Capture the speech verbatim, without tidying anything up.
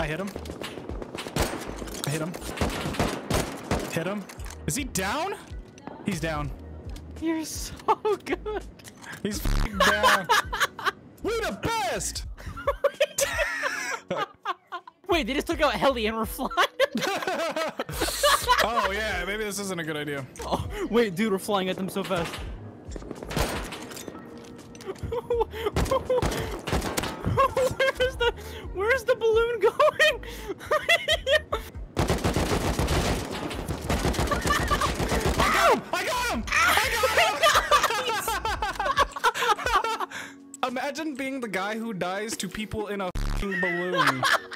I hit him. I hit him. Hit him. Is he down? He's down. You're so good. He's down. We're the best. Wait, they just took out Helly and we're flying. Oh yeah, maybe this isn't a good idea. Oh, wait, dude, we're flying at them so fast. Where's the Where's the balloon going? I got him! I got him! I got him! Imagine being the guy who dies to people in a f***ing balloon.